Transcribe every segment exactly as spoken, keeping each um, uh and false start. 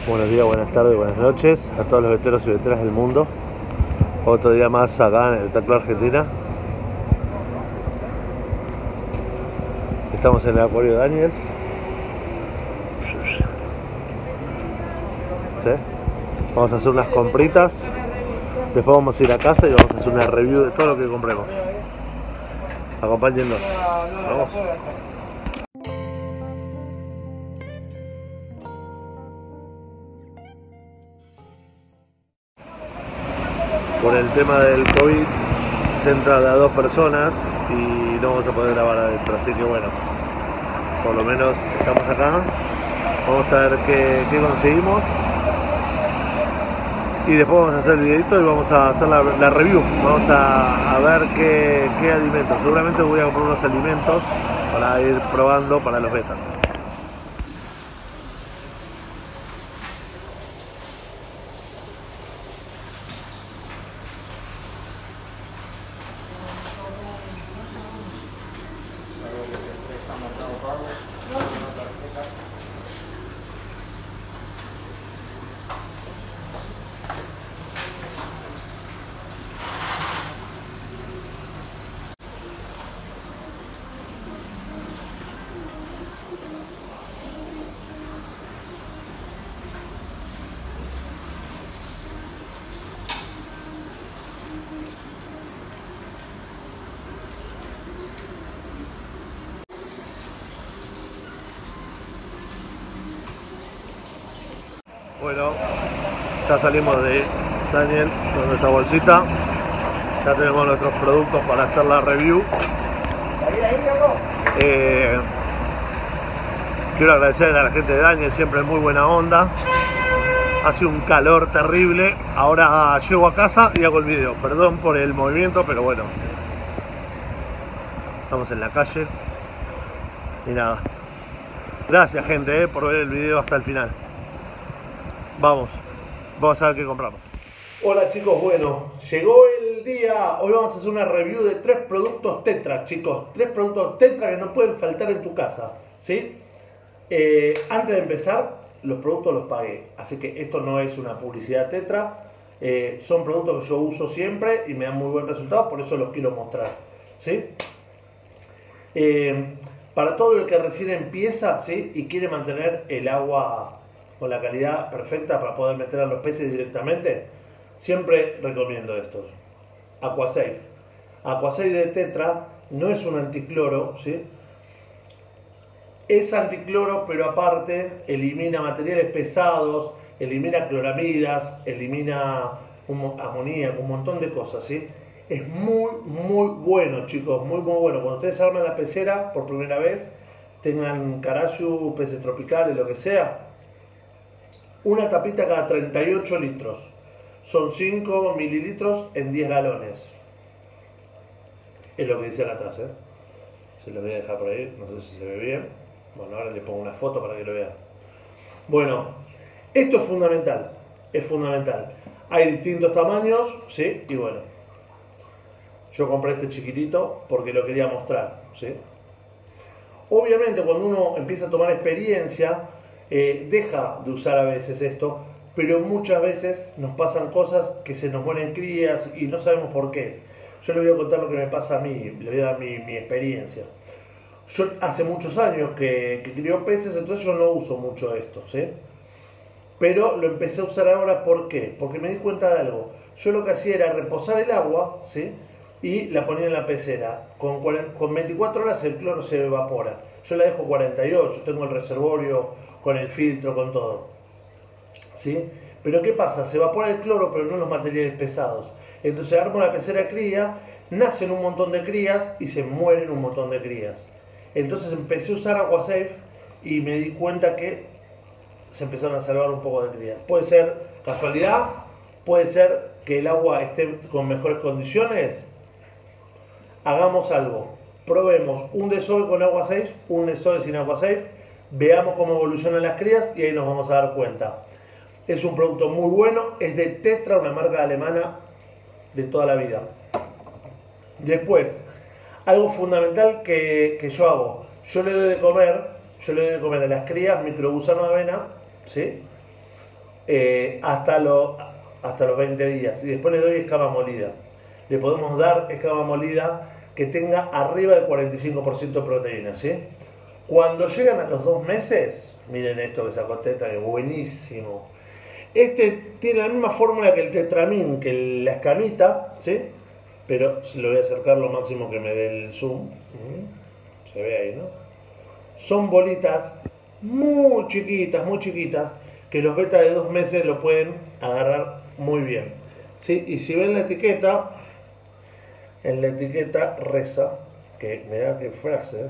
Buenos días, buenas tardes, buenas noches a todos los veteros y veteras del mundo. Otro día más acá en el Taclo Argentina. Estamos en el acuario Daniels. ¿Sí? Vamos a hacer unas compritas. Después vamos a ir a casa y vamos a hacer una review de todo lo que compremos. Acompáñennos. Vamos. Por el tema del COVID se entra de a dos personas y no vamos a poder grabar adentro, así que bueno, por lo menos estamos acá. Vamos a ver qué, qué conseguimos y después vamos a hacer el videito y vamos a hacer la, la review. Vamos a, a ver qué, qué alimentos. Seguramente voy a comprar unos alimentos para ir probando para los betas. Bueno, ya salimos de Daniel con nuestra bolsita. Ya tenemos nuestros productos para hacer la review. Eh, quiero agradecer a la gente de Daniel, siempre muy buena onda. Hace un calor terrible. Ahora llego a casa y hago el video. Perdón por el movimiento, pero bueno. Estamos en la calle. Y nada. Gracias, gente, eh, por ver el video hasta el final. Vamos, vamos a ver qué compramos. Hola chicos, bueno, llegó el día. Hoy vamos a hacer una review de tres productos Tetra, chicos. Tres productos Tetra que no pueden faltar en tu casa, ¿sí? Eh, antes de empezar, los productos los pagué. Así que esto no es una publicidad Tetra. Eh, son productos que yo uso siempre y me dan muy buen resultado, por eso los quiero mostrar, ¿sí? Eh, para todo el que recién empieza, ¿sí? Y quiere mantener el agua con la calidad perfecta para poder meter a los peces directamente, siempre recomiendo estos. Aquasafe. Aquasafe de Tetra no es un anticloro, ¿sí? Es anticloro, pero aparte elimina materiales pesados, elimina cloramidas, elimina un, amoníaco, un montón de cosas, ¿sí? Es muy, muy bueno, chicos, muy, muy bueno. Cuando ustedes arman la pecera por primera vez, tengan carayu, peces tropicales, lo que sea, una tapita cada treinta y ocho litros. Son cinco mililitros en diez galones. Es lo que dicen atrás, ¿eh? Se lo voy a dejar por ahí, no sé si se ve bien. Bueno, ahora le pongo una foto para que lo vean. Bueno, esto es fundamental. Es fundamental. Hay distintos tamaños, ¿sí? Y bueno, yo compré este chiquitito porque lo quería mostrar, ¿sí? Obviamente cuando uno empieza a tomar experiencia, Eh, deja de usar a veces esto, pero muchas veces nos pasan cosas que se nos mueren crías y no sabemos por qué es. Yo les voy a contar lo que me pasa a mí, les voy a dar mi, mi experiencia. Yo hace muchos años que, que crío peces, entonces yo no uso mucho esto, ¿sí? Pero lo empecé a usar ahora, ¿por qué? Porque me di cuenta de algo. Yo lo que hacía era reposar el agua, ¿sí? Y la ponía en la pecera. Con, con veinticuatro horas el cloro se evapora. Yo la dejo cuarenta y ocho, tengo el reservorio con el filtro, con todo, ¿sí? Pero ¿qué pasa? Se evapora el cloro, pero no los materiales pesados. Entonces armo la pecera cría, nacen un montón de crías y se mueren un montón de crías. Entonces empecé a usar Aquasafe y me di cuenta que se empezaron a salvar un poco de crías. Puede ser casualidad, puede ser que el agua esté con mejores condiciones. Hagamos algo. Probemos un desove con Aquasafe, un desove sin Aquasafe. Veamos cómo evolucionan las crías y ahí nos vamos a dar cuenta. Es un producto muy bueno, es de Tetra, una marca alemana de toda la vida. Después, algo fundamental que, que yo hago, yo le doy de comer, yo le doy de comer a las crías microgusano de avena, ¿sí? eh, hasta, lo, hasta los veinte días. Y después le doy escama molida. Le podemos dar escama molida que tenga arriba del cuarenta y cinco por ciento de proteína, ¿sí? Cuando llegan a los dos meses, miren esto que sacó Tetra, que es buenísimo. Este tiene la misma fórmula que el Tetramin, que la escamita, ¿sí? Pero se lo voy a acercar lo máximo que me dé el zoom. Se ve ahí, ¿no? Son bolitas muy chiquitas, muy chiquitas, que los beta de dos meses lo pueden agarrar muy bien, ¿sí? Y si ven la etiqueta, en la etiqueta reza, que mirá qué frase,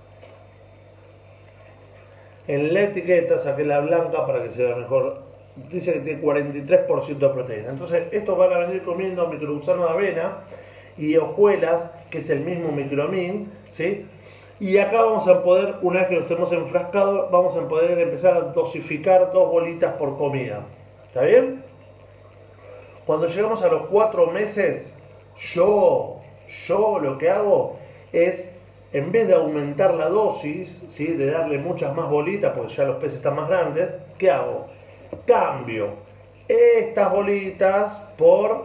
en la etiqueta saqué la blanca para que sea mejor, dice que tiene cuarenta y tres por ciento de proteína. Entonces estos van a venir comiendo microgusano de avena y hojuelas, que es el mismo micromin, ¿sí? Y acá vamos a poder, una vez que lo estemos enfrascados, vamos a poder empezar a dosificar dos bolitas por comida. ¿Está bien? Cuando llegamos a los cuatro meses, yo, yo lo que hago es, en vez de aumentar la dosis, ¿sí? De darle muchas más bolitas, porque ya los peces están más grandes, ¿qué hago? Cambio estas bolitas por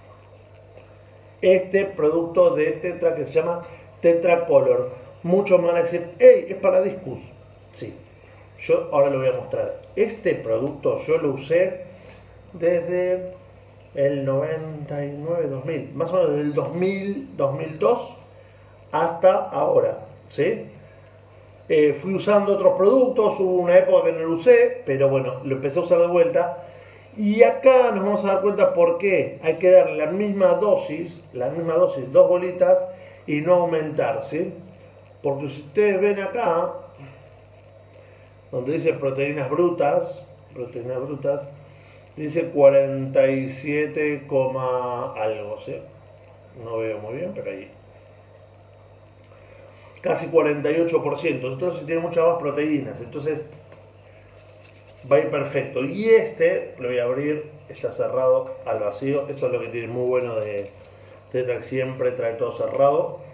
este producto de Tetra que se llama Tetra Color. Muchos me van a decir, hey, es para discus. Sí, yo ahora lo voy a mostrar. Este producto yo lo usé desde el noventa y nueve, dos mil, más o menos desde el dos mil, dos mil dos hasta ahora, ¿sí? Eh, fui usando otros productos, hubo una época que no lo usé, pero bueno, lo empecé a usar de vuelta. Y acá nos vamos a dar cuenta por qué hay que darle la misma dosis, la misma dosis, dos bolitas, y no aumentar, ¿sí? Porque si ustedes ven acá, donde dice proteínas brutas, proteínas brutas, dice cuarenta y siete, algo, ¿sí? No veo muy bien, pero ahí. Casi cuarenta y ocho por ciento, entonces tiene muchas más proteínas, entonces va a ir perfecto. Y este, lo voy a abrir, está cerrado al vacío, esto es lo que tiene muy bueno de Tetra, siempre trae todo cerrado.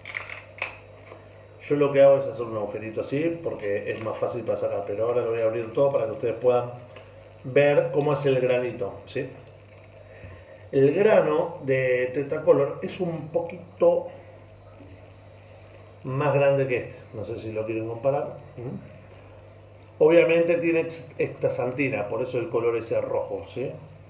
Yo lo que hago es hacer un agujerito así, porque es más fácil para sacar, pero ahora lo voy a abrir todo para que ustedes puedan ver cómo es el granito, ¿sí? El grano de Tetra Color es un poquito más grande que este, no sé si lo quieren comparar. Obviamente tiene estaxantina, por eso el color ese rojo, ¿sí?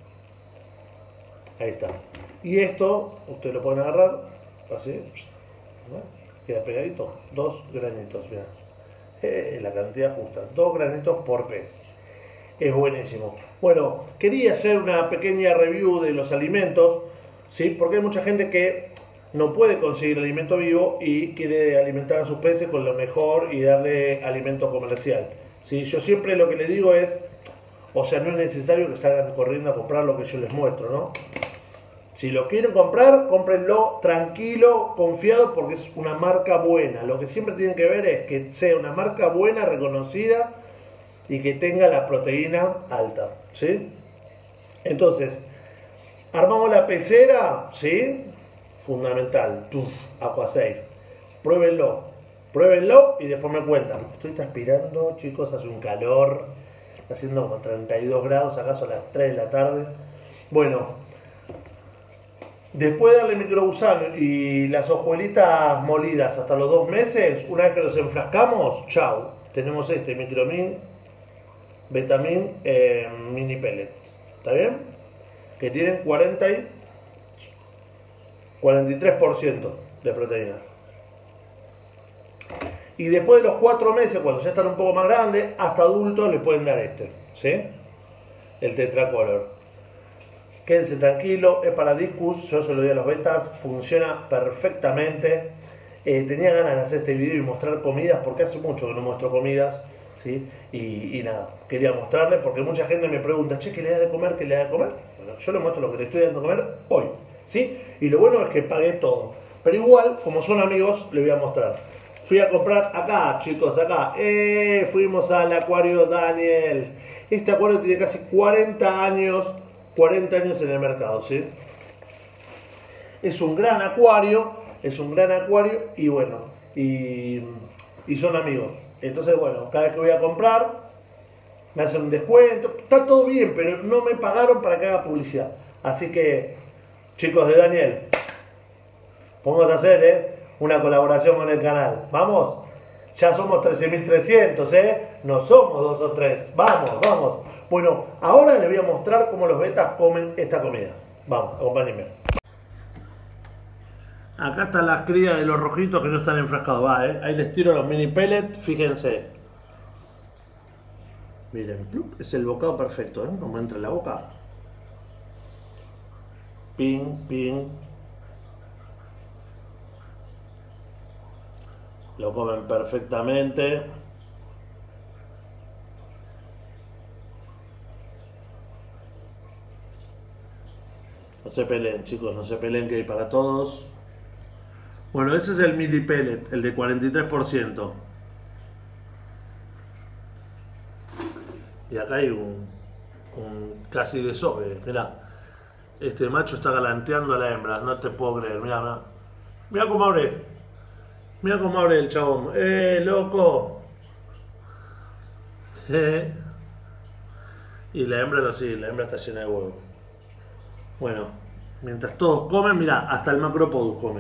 Ahí está. Y esto, ustedes lo pueden agarrar, así, ¿no? Queda pegadito, dos granitos, mirá. Eh, la cantidad justa, dos granitos por pez. Es buenísimo. Bueno, quería hacer una pequeña review de los alimentos, ¿sí? Porque hay mucha gente que no puede conseguir alimento vivo y quiere alimentar a sus peces con lo mejor y darle alimento comercial, ¿sí? Yo siempre lo que les digo es, o sea, no es necesario que salgan corriendo a comprar lo que yo les muestro, ¿no? Si lo quieren comprar, cómprenlo tranquilo, confiado, porque es una marca buena. Lo que siempre tienen que ver es que sea una marca buena, reconocida y que tenga la proteína alta, ¿sí? Entonces, armamos la pecera, ¿sí? Fundamental. Tuf, Aquasafe. Pruébenlo, pruébenlo y después me cuentan. Estoy transpirando, chicos, hace un calor. Está haciendo como treinta y dos grados, acaso a las tres de la tarde. Bueno. Después de darle microgusano y las hojuelitas molidas hasta los dos meses, una vez que los enfrascamos, chau, tenemos este micromin, betamin, eh, mini pellet, ¿está bien? Que tienen cuarenta y, cuarenta y tres por ciento de proteína. Y después de los cuatro meses, cuando ya están un poco más grandes, hasta adultos les pueden dar este, ¿sí? El Tetra Color. Quédense tranquilos, es para discus, yo se lo di a los betas, funciona perfectamente. Eh, tenía ganas de hacer este video y mostrar comidas, porque hace mucho que no muestro comidas, ¿sí? Y, y nada, quería mostrarles, porque mucha gente me pregunta, che, ¿qué le da de comer? ¿Qué le da de comer? Bueno, yo les muestro lo que le estoy dando de comer hoy, ¿sí? Y lo bueno es que pagué todo. Pero igual, como son amigos, les voy a mostrar. Fui a comprar acá, chicos, acá. Eh, fuimos al acuario Daniel. Este acuario tiene casi cuarenta años. cuarenta años en el mercado, ¿sí? Es un gran acuario, es un gran acuario y bueno, y, y son amigos. Entonces, bueno, cada vez que voy a comprar, me hacen un descuento, está todo bien, pero no me pagaron para que haga publicidad. Así que, chicos de Daniel, podemos hacer ¿eh? una colaboración con el canal. Vamos, ya somos trece mil trescientos, ¿eh? No somos dos o tres. Vamos, vamos. Bueno, ahora les voy a mostrar cómo los betas comen esta comida. Vamos, acompáñenme. Acá están las crías de los rojitos que no están enfrascados. Va, ¿eh? Ahí les tiro los mini pellets, fíjense. Miren, es el bocado perfecto, ¿eh? Como entra en la boca. Ping, ping. Lo comen perfectamente. No se peleen, chicos, no se peleen, que hay para todos. Bueno, ese es el mini pellet, el de cuarenta y tres por ciento. Y acá hay un, un casi desove. Mirá, este macho está galanteando a la hembra, no te puedo creer. Mirá, mirá, mirá cómo abre. Mirá cómo abre el chabón. ¡Eh, loco! Eh. Y la hembra lo sigue, la hembra está llena de huevos. Bueno, mientras todos comen, mirá, hasta el Macropodus come.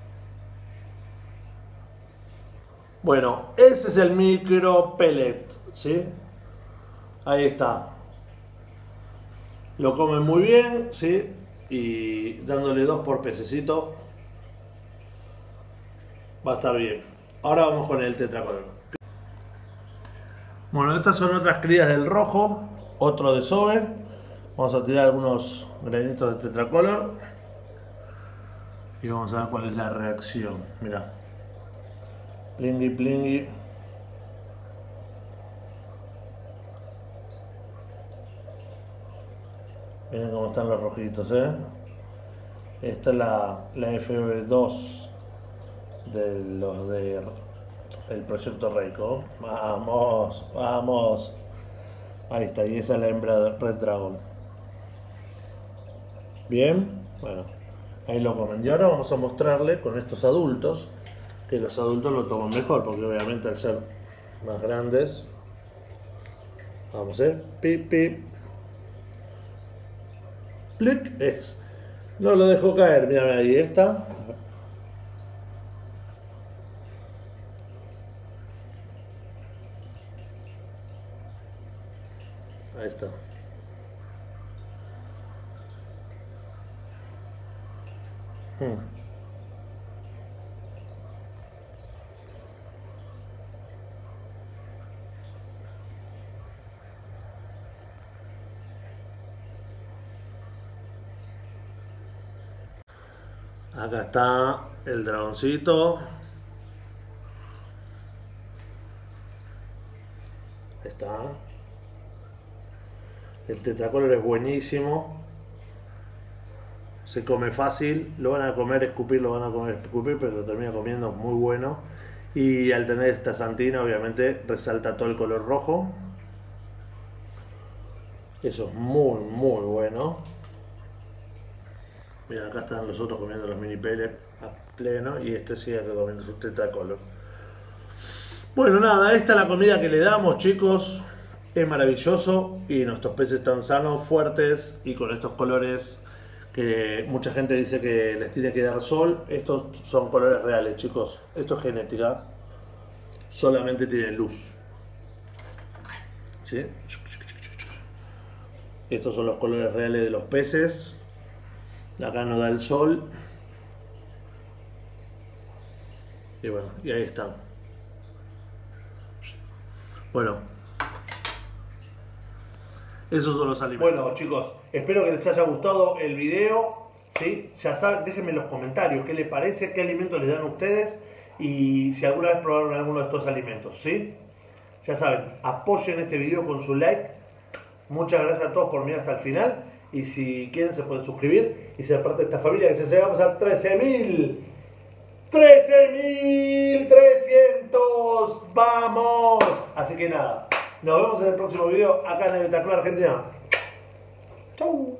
Bueno, ese es el micro pellet, ¿sí? Ahí está. Lo comen muy bien, ¿sí? Y dándole dos por pececito va a estar bien. Ahora vamos con el tetracolor. Bueno, estas son otras crías del rojo, otro desove. Vamos a tirar algunos granitos de tetracolor y vamos a ver cuál es la reacción. Mirá, plingui plingui. Miren cómo están los rojitos, ¿eh? Esta es la, la F dos de los de el proyecto Reiko. Vamos, vamos. Ahí está, y esa es la hembra de Red Dragon. Bien, bueno, ahí lo comen. Y ahora vamos a mostrarle con estos adultos, que los adultos lo toman mejor, porque obviamente al ser más grandes, vamos, eh, pip, pip, plic, es, no lo dejo caer, mira, ahí está. Ahí está. Hmm. Acá está el dragoncito. Está. El tetracolor es buenísimo. Se come fácil. Lo van a comer, escupir, lo van a comer, escupir, pero lo termina comiendo muy bueno. Y al tener esta santina, obviamente, resalta todo el color rojo. Eso es muy, muy bueno. Mira, acá están los otros comiendo los mini pellets a pleno y este sigue acá comiendo su tetracolor. Bueno, nada, esta es la comida que le damos, chicos. Es maravilloso y nuestros peces están sanos, fuertes y con estos colores que mucha gente dice que les tiene que dar sol. Estos son colores reales, chicos. Esto es genética. Solamente tienen luz. ¿Sí? Estos son los colores reales de los peces. Acá no da el sol. Y bueno, y ahí están. Bueno, esos son los alimentos. Bueno, chicos, espero que les haya gustado el video. ¿Sí? Ya saben, déjenme en los comentarios qué les parece, qué alimentos les dan a ustedes y si alguna vez probaron alguno de estos alimentos. ¿Sí? Ya saben, apoyen este video con su like. Muchas gracias a todos por mirar hasta el final. Y si quieren se pueden suscribir y ser parte de esta familia que se llegamos a trece mil. trece mil trescientos. ¡Vamos! Así que nada, nos vemos en el próximo video acá en el Betaclub Argentina. Chau.